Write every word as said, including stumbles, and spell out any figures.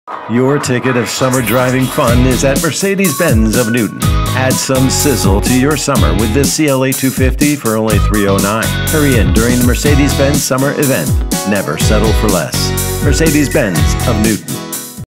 Your ticket of summer driving fun is at Mercedes-Benz of Newton. Add some sizzle to your summer with this C L A two fifty for only three hundred nine dollars. Hurry in during the Mercedes-Benz summer event. Never settle for less. Mercedes-Benz of Newton.